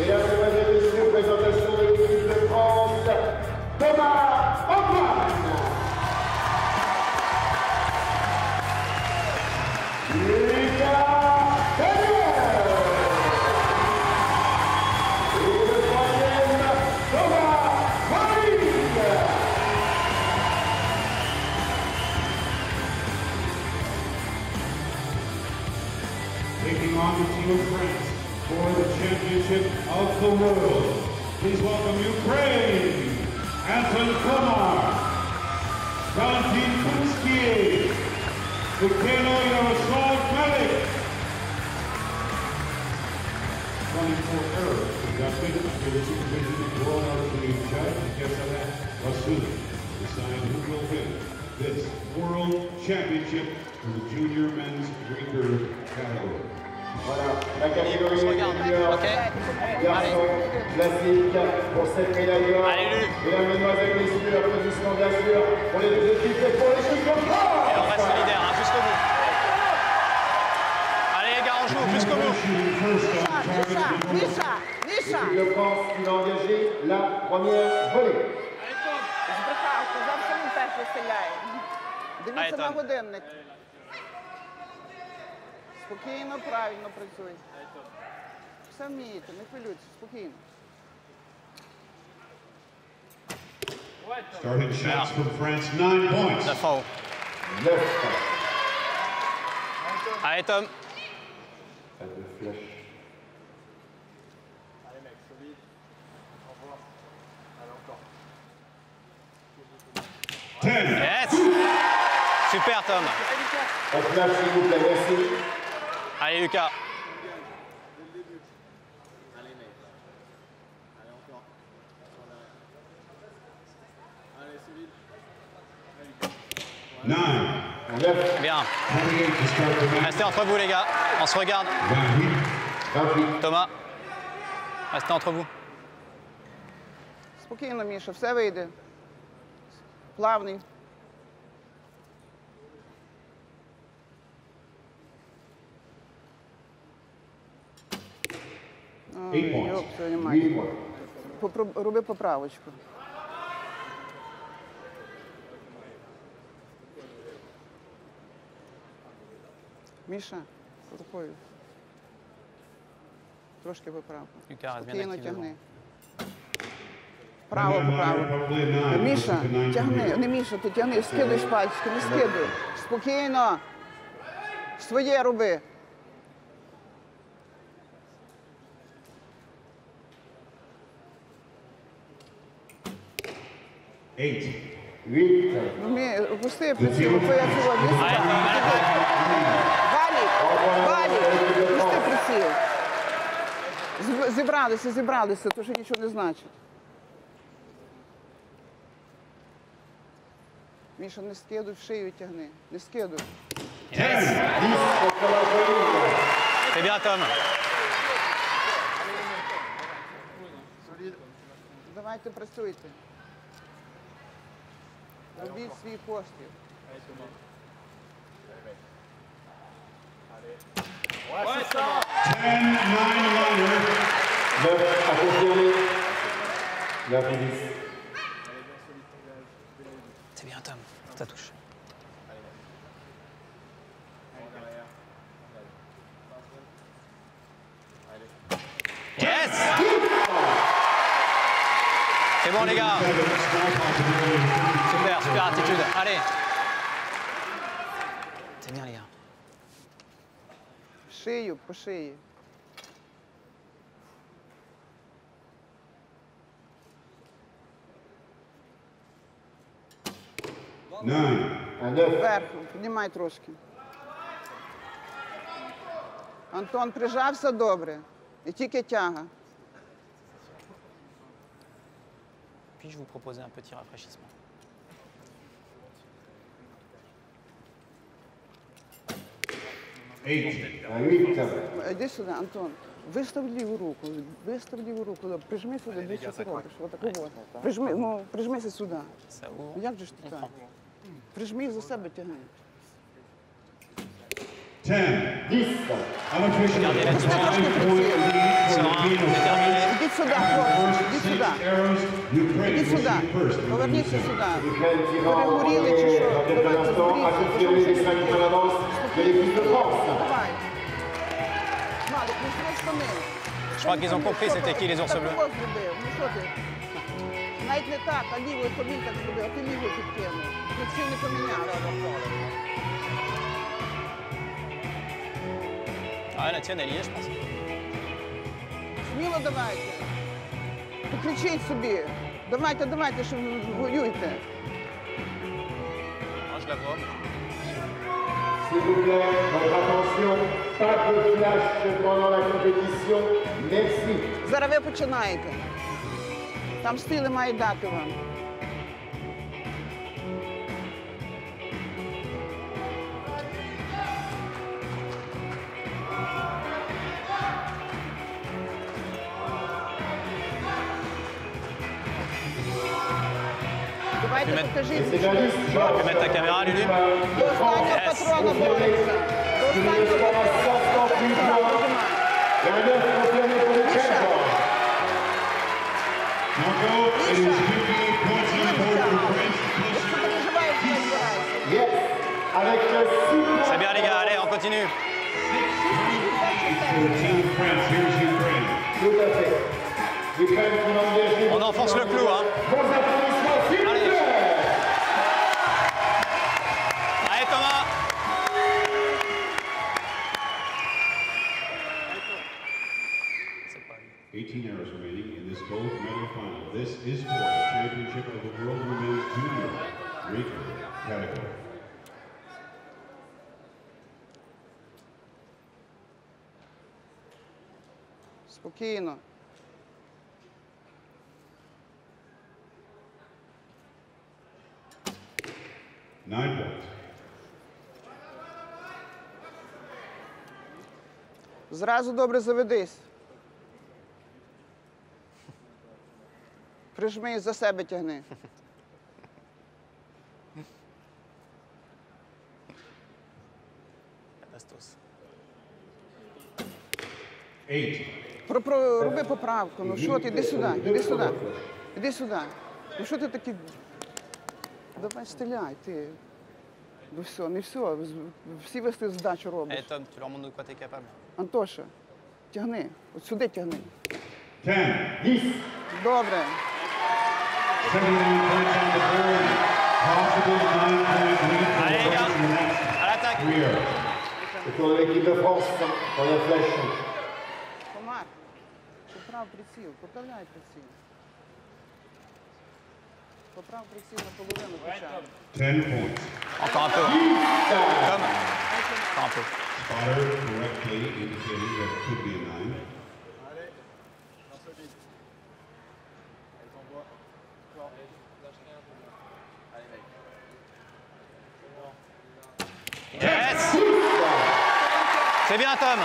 Mesdames et messieurs, présentation de l'équipe de France, Thomas Antoine. Lucas Daniel. Et le troisième, Thomas Marie. Taking on the team of France for the championship of the world. Please welcome Ukraine, Anton Komar, Valentin Kunsky, Mikhailo Yaroslav Melik. Running for error conducted under the supervision of World Archery Judge Kesara Rasul to decide who will win this World Championship for the junior men's recurve category. Voilà, la catégorie junior, garçon classique pour cette médaille d'or. Mesdames, mesdemoiselles, messieurs, applaudissements bien sûr pour les deux équipes et pour les champions de France. Et on reste solidaire, hein, jusqu'au bout. Allez les gars, on joue jusqu'au bout. L'équipe de France qui va engager la première volée. Дивіться на годинник. Спокійно, правильно працюй. Все вмієте, не хвилюйтесь, спокійно. Starting shots from France, 9 points. 9 en haut. 9. Allez Tom. Pas de flèche. Allez mec, solide. Au revoir. Allez encore. 10. Yes. Super Tom. En flash, s'il vous plaît, merci. Allez Lucas. Dès le début. Allez mec. Allez encore. Allez solide. Allez Lucas. 9. Bien. 28 to start the match. Restez entre vous les gars. On se regarde. 28. Thomas. Restez entre vous. Спокійно, Міша, все вийде. Плавний. Eight points. Йоп, твою мать. 8 points. Роби поправочку. Міша, рукою. Трошки поправку. Lucas, reste bien Спокійно actif тягни. devant. Право поправу. Probably a 9. Міша, This is the 9 тягни, meter. не Міша, ти тягни, скидуєш пальчики, не скидуй. Спокійно. Своє роби. Eight. 8. Опусти, працюй, твоя сьогодні. Валі, Валі, опусти приціл. Зібралися, то що нічого не значить. Міша, не скидуй, в шию тягни. Не скидуй. Yes. 10 pour la volée. C'est bien Tom. Давайте працюйте. Робіть свій постріл. 10, 9 runner. 9 à confirmer. 9 et 10. C'est bien Tom. Ça touche. Yes. C'est bon les gars. Super, super attitude. Allez. C'est bien les gars. Шию, по шиї. Nine. Un 9. Вверху, піднімай трошки. Антон, прижався добре. І тільки тяга. Puis-je vous proposer un petit rafraîchissement? Eight. Un 8. Іди сюди, Антон. Вистав ліву руку. Вистав ліву руку. Прижми сюди, де що ти робиш. Отаку от. Прижми, ну, прижмися сюди. Ça ouvre. Як же ж ти так? Прижми за себе тягни. 10. 10. Unofficial Regardez la 5-point lead Serein, déterminé. Ідіть сюди, хлопці, ідіть сюди. Ідіть сюди. Поверніться сюди. L'Ukraine qui va Перегоріли чи що? dans quelques Давайте instants à confirmer les 5 points d'avance de l'équipe de France. Давай. Малик, ну що з ними? Je crois qu'ils ont compris c'était qui les ours bleus. Так зробив. Ну що ти? Навіть не так, а лівою, то він так зробив, а ти лівою підкинув. Ти всі не поміняв. Ah, la tienne, elle y est, je pense. Сміло давайте. Покричіть собі. Давайте, давайте, що ви воюєте. Ah, je la vois. S'il vous plaît, votre attention, pas de flash pendant la compétition. Merci. Зараз ви починаєте. Там стили мають дати вам. Давайте Et покажіть. C'est la liste. Tu peux mettre ta caméra, Lulu. До останнього патрона бореться. До Il останнього reste патрона. 68 points. Et un 9 confirmé pour les Tchèques. Marco, it is 58 points on the board for France. Якщо переживаєш, не збирайся. Yes. Avec 6 C'est bien, les gars. Allez, on continue. For Team France, here's Ukraine. Tout à fait. L'Ukraine qui va engager. On enfonce le clou, hein. Bons applaudissements, s'il vous Allez. plaît. Allez, Thomas. 18 hours remaining in this gold medal final. This is for the championship of the world women's junior Rico category. Спокійно. Nine points. Зразу добре заведись. Прижми і за себе тягни. Bastos. 8. Роби поправку. Ну що ти, іди сюди, іди сюди. Іди сюди. Ну що ти такий? Давай стріляй, ти. Ну все, не все. Всі вести здачу Allez, робиш. Tom, tu leur montres de quoi t'es capable. Антоша, тягни. От сюди тягни. 10. Добре. 79 points on the board. Possible 9-point lead for Allez, les gars. France in the next À l'attaque. 3 hours. C'est pour l'équipe de France dans la flèche. Комар, поправ приціл, поправляй приціл. Поправ приціл на половину почав. 10 points. Encore un peu. Hein. Tom. Encore un peu. Spotter correctly indicating that it could be a 9. Allez, lance le vide. Elle t'envoie. Encore. Lâche rien. Allez, mec. Yes. C'est bien, Tom.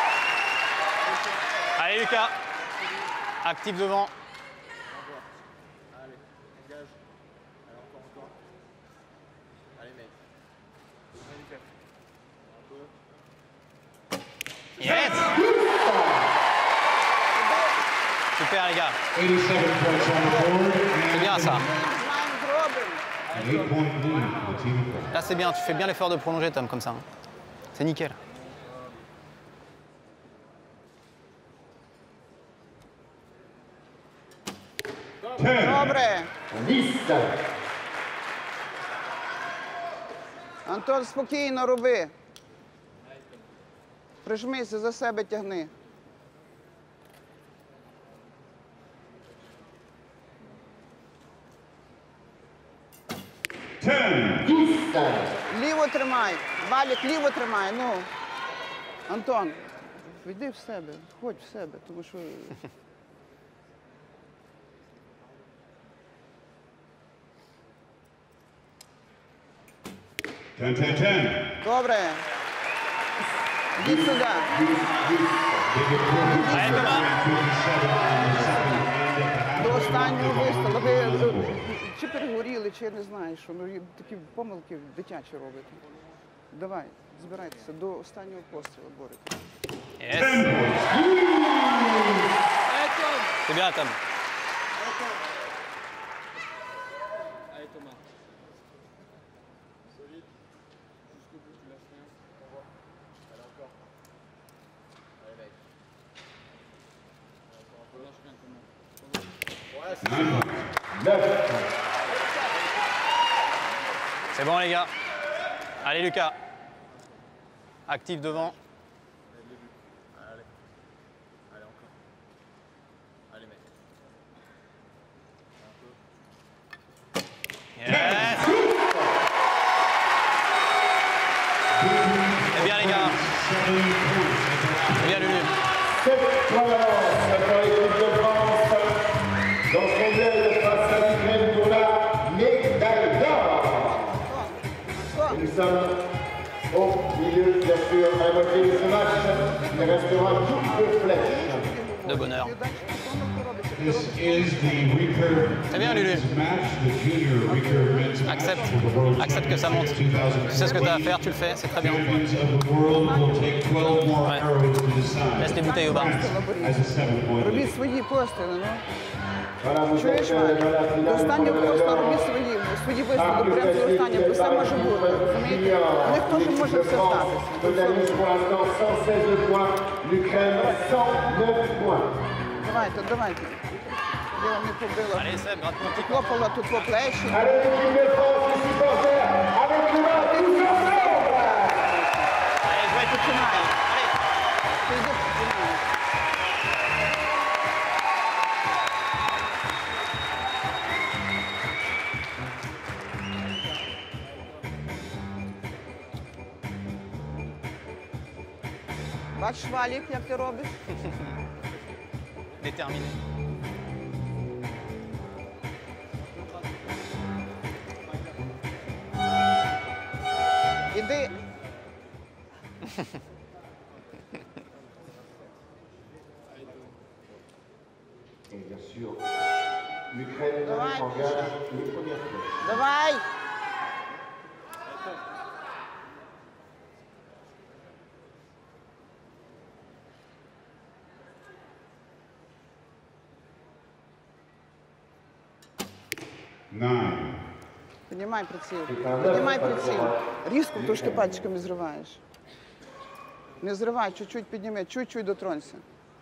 Allez, Lucas. Actif devant. Allez, engage. Allez, encore. Allez, mec. Allez, Lucas. Un peu. Yes. Super, les gars. 87 points on the board. C'est bien, ça. Маємо зробимо. An 8-point lead for the team of France. Là, c'est bien. Tu fais bien l'effort de prolonger, Tom, comme ça. Hein. C'est nickel. Добре. 10. Антон, спокійно роби. Прижмися, за себе тягни. Ліво тримай. Валік, ліво тримай. Ну. Антон, йди в себе, ходь в себе, тому що. 10-10-10. Добре. Йдіть сюди. Allez, Thomas. До останнього вистрілу. Ви чи перегоріли, чи я не знаю, що. Ну, і такі помилки дитячі робите. Давай, збирайтеся, до останнього пострілу борете. Yes. C'est bien, Tom. Allez Thomas. Solide. Jusqu'au bout, tu lâches rien. On voit. Allez encore. Allez mec. On lâche rien Thomas. Ouais, c'est 9. C'est bon, les gars. Allez, Lucas. Actif devant. Allez. Allez encore. Allez mec. Yes. C'est bien, les gars. C'est bien, Lulu. 7 points d'avance pour l'équipe de France dans son duel face à l'Ukraine pour la médaille d'or. Et nous sommes au milieu, bien sûr, à la moitié de ce match. Il restera toute flèche. De bonheur. This is the recurve C'est bien, Lulu. match, the junior recurve men's match Accepte. for the World Accepte que ça monte. Tu sais ce que tu as à faire, tu le fais, c'est très bien. Champions of the world will take 12 more Ouais. arrows to decide. Laisse les bouteilles au bar. France has a 7-point Робіть lead. свої постріли, ну. Voilà, vous Чуєш, êtes Валя? dans la finale До останнього pour la просто médaille робіть d'or. свої висновки, прямо до останнього, бо все може бути, розумієте? У них теж може все статися. Totalise pour l'instant 116 points, l'Ukraine 109 points. Давайте, давайте. Я вам не побила. Allez, Seb, gratte-moi. Хлопала тут по плечі. Allez, l'équipe de France, les supporters, avec le match tous ensemble. Allez, je vais être Починай. Allez. Ти йди, починай. Бачиш, Валік, як ти робиш? Déterminé. Іди. Et bien sûr, l'Ukraine Давай, engage les premières flèches. Давай. Nine. Піднімай приціл. Піднімай Піднімай приціл. приціл. Різко трошки пальчиками зриваєш. Не зривай, чуть-чуть підніми, чуть-чуть дотронься.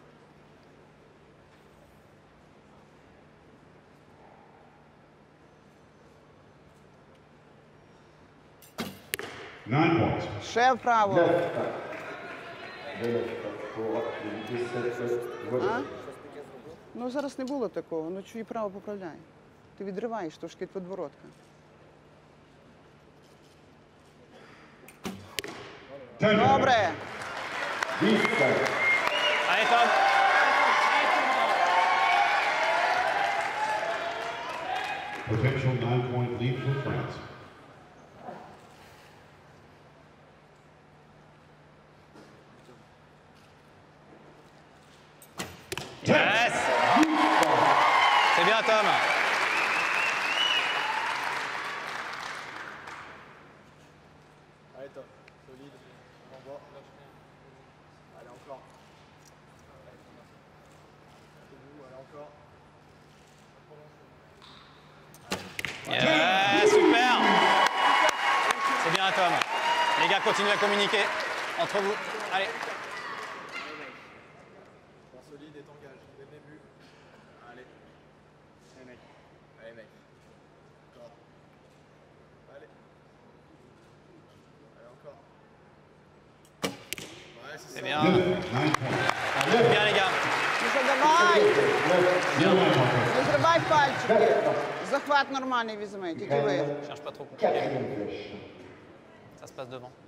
Nine points. Ще вправо. 9. De 9 pour les 17 А? votes. Ну зараз не було такого, ну чуй право поправляй. Ти відриваєш трошки від подбородка. Ten. Добре. 10. Allez, Tom. Potential 9-point lead for France. Yes. C'est bien, Tom. Allez Tom. Solide. On voit. Lâche rien. Allez encore. Allez Thomas. Debout, allez encore. Yes, super. C'est bien, Tom. Les gars, continuez à communiquer entre vous. Allez. Sois solide et t'engage. Dès le début. Allez. Allez mec. Allez mec. Encore. Allez. Allez encore. Ouais, c'est C'est ça. bien. 9 points. Bien, les gars. Ну що, давай. Still 9 points. Не зривай пальчики. Захват нормальний візьми, тільки ви. Cherche pas trop compliqué. Quatrième flèche. Ça se passe devant.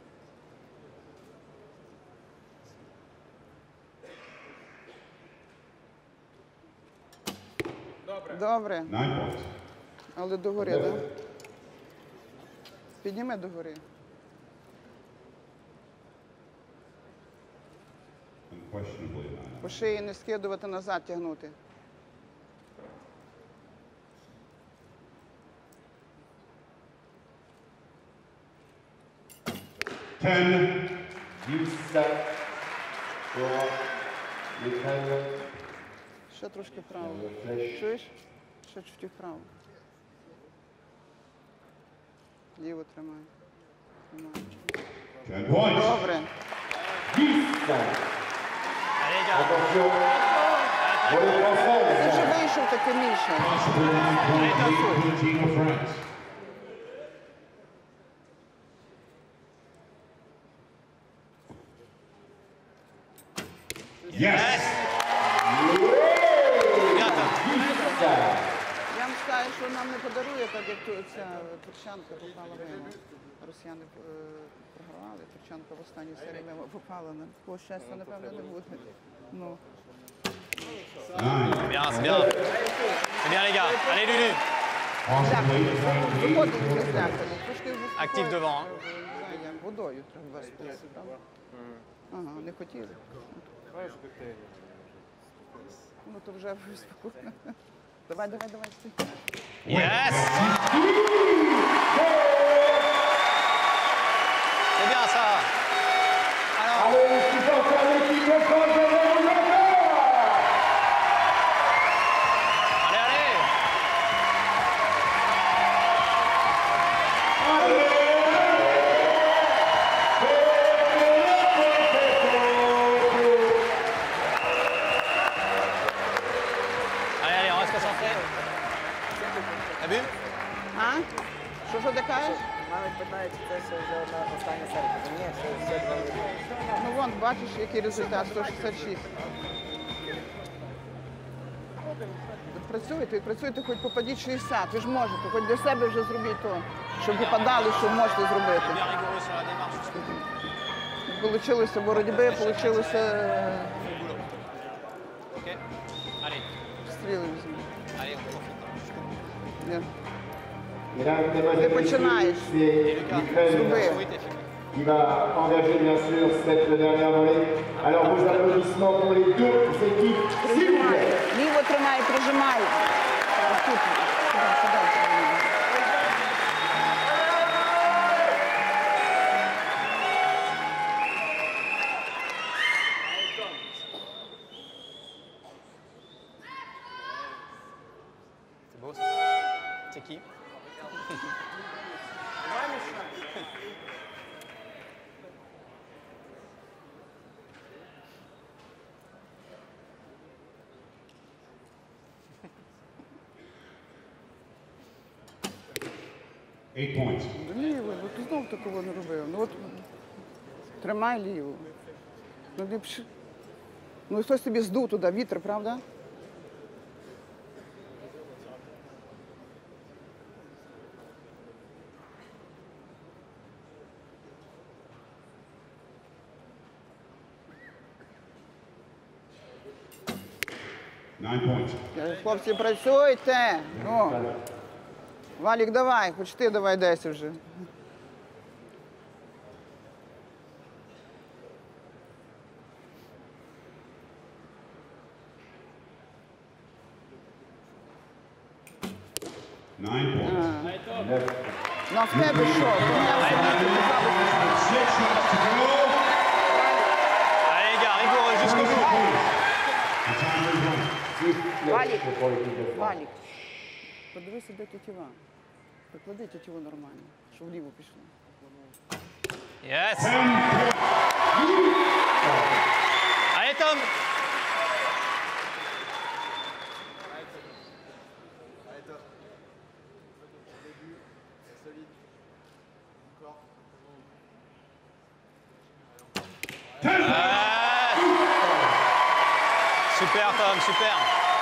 Добре, 9 points. але догори, так? Да? Підніми догори. Unquestionably a 9. По шиї не скидувати, назад тягнути. Ten. 10 pour l'Ukraine. Ще трошки вправо. Чуєш? Ще чуть вправо. Ліво тримай. Тримай. 10 points. Добре. 10. Allez, les gars. Attention. Pour les Français. Ти вже вийшов таки, Міша. Possible 9 point lead for the team of France. Yes! Ребята, Я вам скажу, що нам не подарує, так як ця турчанка попала мимо. Росіяни програвали, турчанка в останній серії мимо попала. Такого щастя, напевно, не буде. Ну. 9. bien, c'est bien. C'est bien, les gars. Allez, Lulu. Possible 8 point lead Виходить for вже France. злякані. Трошки Актив devant. Як водою треба спити, правда? Ага, не хотіли. Ну то вже спокійно. Давай, стій. Yes! C'est bien, ça. Alors, Allez, les supporters de l'équipe de France, levez-vous encore. allez, allez. Allez, allez, on reste concentré. T'as vu? А? Що ти кажеш? Навіть питають, чи це все вже одна остання серія. Ні, все два. Ну вон, бачиш, який результат, 166. Працюйте, хоч попадіть 60, ви ж можете, хоч для себе вже зробіть то, щоб попадали, що можете зробити. Bien rigoureux sur la démarche jusqu'au bout. Получилося боротьби, получилося Ok? Allez, стріли візьми. allez, on profite. Jusqu'au bout. Ні. Mesdames, Mesdemoiselles, Ты Messieurs, начинаешь. c'est l'Ukraine Зроби. Oui, t'es fini. qui va engager bien sûr cette dernière volée. Alors vos applaudissements pour les deux équipes, s'il vous Прижимай. plaît. Ліво тримай, прижимай. Ось тут. Сюди. C'est beau ça. C'est qui? Eight points. Ліво, ну ти знов такого не робив. Ну от тримай ліво. Ну ліпше. Ну хтось тобі здув туди, вітер, правда? Nine points. Хлопці, працюйте. Ну. Валік, давай, хоч ти давай 10 вже. Nine points. Ну, а в тебе що? Ти мене все 6 shots to go. Allez, les gars, rigoureux jusqu'au bout. The time is running. Валік, Pour l'équipe de France. Валік. Подивися, де тетива. Приклади тетиву нормально, щоб вліво пішло. Yes. Allez, Tom. Allez, top. Début, solide. Encore. Super, Tom, super.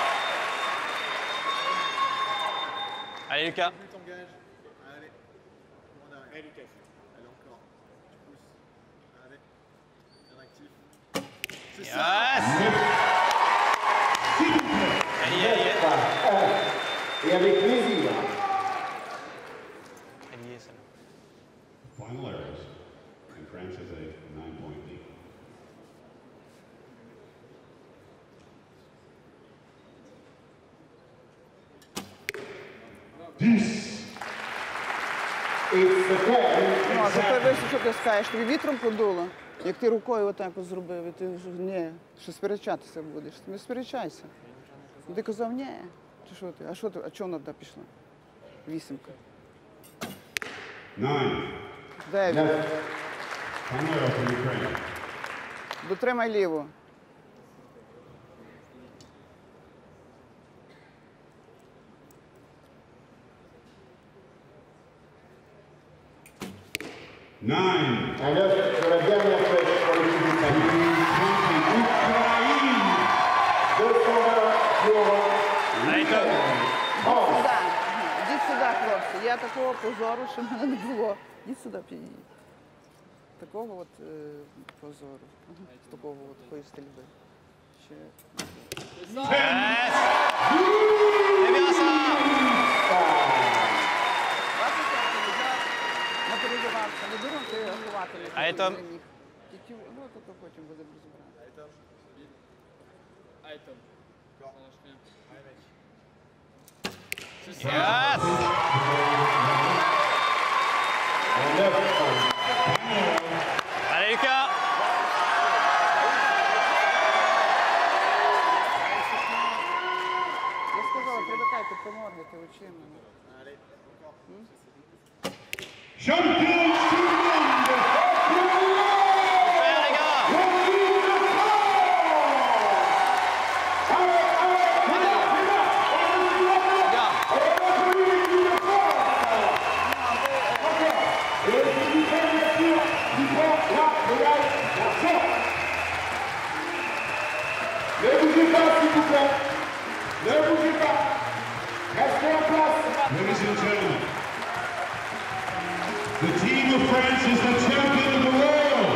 Allez, Lucas. Début, t'engages. Allez. On arrête. Allez, Lucas. Allez, encore. Tu pousses. Allez. Bien actif. C'est ça. Yes. Allez, allez, Et avec plaisir. allez, ça. Final arrows. And France has a 9-point lead. It's the Ну, а тепер 10. весь, що ти скажеш, тобі вітром подуло, як ти рукою отак от зробив, і ти вже, ні, що сперечатися будеш, не сперечайся. Ну, ти казав, ні. Чи що ти? А що ти? А чого вона туди пішла? Вісімка. 9. 9. Panoil from Ukraine. Дотримай ліву. Nine. Un 9 sur la dernière flèche pour l'équipe d'Italie. Ukraine. 220 pour Allez, France. Сюди. Йдіть сюди, хлопці. Я такого позору, що в мене не було. Йдіть сюди, підійдіть. Такого от позору. З такого от такої стрільби. Ще. Yes. C'est bien ça. Бачите, я напереживався. Не думав, що я рахувати не А це- міг. Тільки, ну, то потім будемо розбирати. Yes. Un 9. Allez, Lucas. Я сказала, привикайте, поморгайте очима. Champions du monde. Super, les gars. Ne bougez pas, s'il vous plaît. Ne bougez pas. Restez en place. Ladies and gentlemen, the team of France is the champion of the world.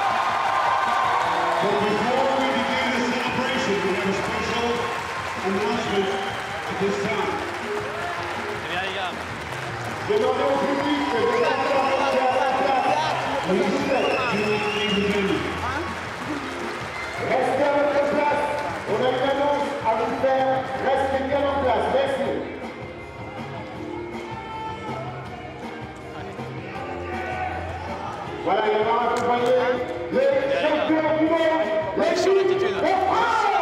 But before we begin the celebration, we have a special announcement at this time. C'est bien, les gars. Demandez au public de rester à sa place. Please, ladies and gentlemen. Restez à votre place. On a une annonce à vous faire. Restez bien en place. Merci. Voilà, il va accompagner les champions du monde. Sur l'attitude. de France.